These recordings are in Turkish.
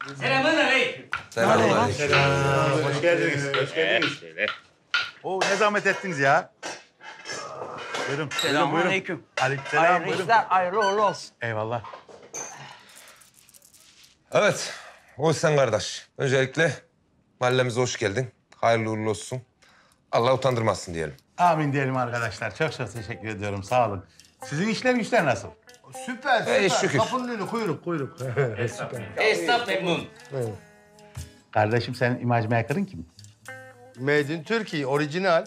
Selamünaleyküm. Selamünaleyküm. Hoş geldiniz. Hoş geldiniz. Oo, ne zahmet ettiniz ya. Buyurun. Selamünaleyküm. Aleykümselam. Hayırlı Buyurun. işler, hayırlı uğurlu olsun. Eyvallah. Evet, hoş sen kardeş. Öncelikle mahallemize hoş geldin. Hayırlı uğurlu olsun. Allah utandırmasın diyelim. Amin diyelim arkadaşlar. Çok çok teşekkür ediyorum. Sağ olun. Sizin işler güçler nasıl? Süper, süper. şükür. Kapının önü, kuyruk. Esnaf memnun. Kardeşim senin imaj maker'ın kim? Made in Turkey, orijinal.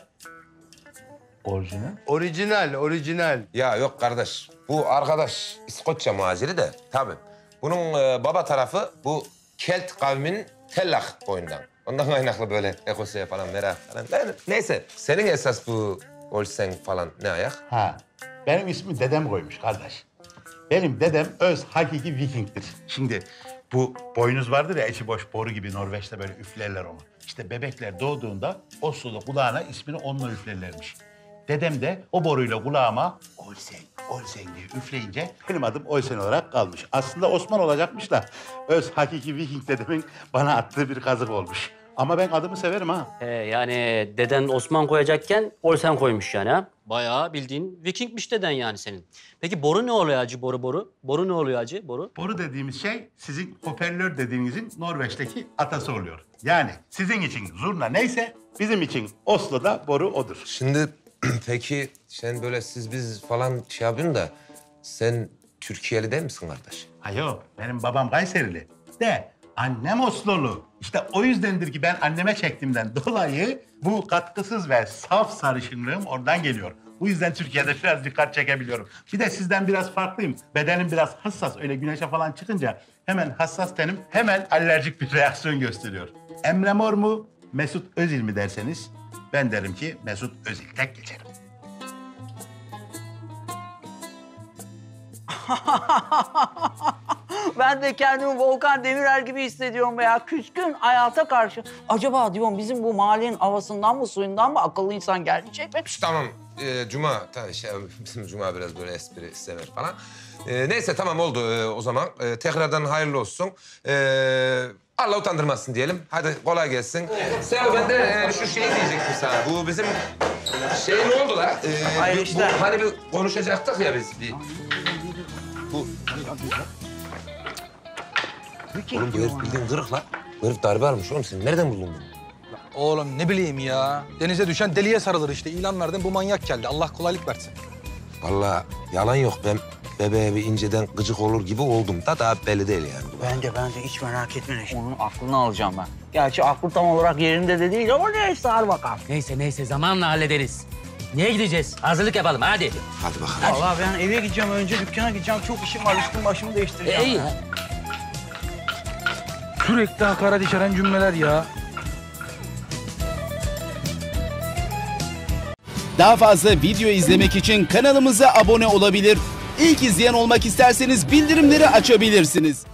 Orijinal. Orijinal. Ya yok kardeş, bu arkadaş İskoçya muhaciri de tabii. Bunun baba tarafı bu Kelt kavminin Tellak boyundan. Ondan kaynaklı böyle ekosya falan merak falan. Neyse, senin esas bu Olsen falan ne ayak? Ha. Benim ismi dedem koymuş kardeş. Benim dedem öz hakiki Viking'tir. Şimdi bu boynuz vardır ya içi boş boru gibi Norveç'te böyle üflerler onu. İşte bebekler doğduğunda Oslo'da kulağına ismini onunla üflerlermiş. Dedem de o boruyla kulağıma Olsen diye üfleyince benim adım Olsen olarak kalmış. Aslında Osman olacakmış da öz hakiki Viking dedemin bana attığı bir kazık olmuş. Ama ben adımı severim ha. Yani deden Osman koyacakken Olsen koymuş yani ha. Bayağı bildiğin Vikingmiş deden yani senin. Peki boru ne oluyor hacı boru? Boru ne oluyor hacı boru? Boru dediğimiz şey sizin hoparlör dediğinizin Norveç'teki atası oluyor. Yani sizin için zurna neyse bizim için Oslo'da boru odur. Şimdi peki sen böyle siz biz falan şey yapıyorsun da sen Türkiye'li değil misin kardeş? Ha yok, benim babam Kayserili. De annem Oslolu. İşte o yüzdendir ki ben anneme çektiğimden dolayı bu katkısız ve saf sarışınlığım oradan geliyor. Bu yüzden Türkiye'de biraz dikkat çekebiliyorum. Bir de sizden biraz farklıyım. Bedenim biraz hassas. Öyle güneşe falan çıkınca hemen hassas tenim hemen alerjik bir reaksiyon gösteriyor. Emre Mor mu, Mesut Özil mi derseniz ben derim ki Mesut Özil tek geçerim. Ben de kendimi Volkan Demirel gibi hissediyorum veya küskün hayata karşı. Acaba diyorum bizim bu mahallenin havasından mı suyundan mı akıllı insan gelmeyecek mi? Tamam, Cuma, tabii bizim Cuma biraz böyle espri sever falan. Neyse tamam oldu o zaman. Tekrardan hayırlı olsun. Allah utandırmasın diyelim. Hadi kolay gelsin. Sen ben de şu şeyi diyecektim sana. Bu bizim şey ne oldu la? Hayır işte. Hani bir konuşacaktık ya biz bir. Bu... Oğlum bu herif bildiğin kırık la. Bu herif darbe almış oğlum. Sen nereden buldun bunu? Oğlum ne bileyim ya. Denize düşen deliye sarılır işte. İlan verdim bu manyak geldi. Allah kolaylık versin. Vallahi yalan yok. Ben bebeğe bir inceden gıcık olur gibi oldum da daha belli değil yani. Ben de hiç merak etme. Onun aklını alacağım ben. Gerçi aklı tam olarak yerinde de değil ama neyse hadi bakalım. Neyse zamanla hallederiz. Neye gideceğiz? Hazırlık yapalım hadi. Hadi bakalım. Vallahi ben eve gideceğim önce dükkana gideceğim. Çok işim var üstüm başımı değiştireceğim. İyi. Sürekli hakaret içeren cümleler ya. Daha fazla video izlemek için kanalımıza abone olabilir. İlk izleyen olmak isterseniz bildirimleri açabilirsiniz.